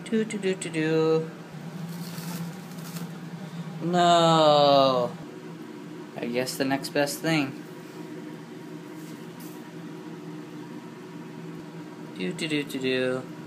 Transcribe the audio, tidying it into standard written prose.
Do do do do do. No. I guess the next best thing. Do do do do do.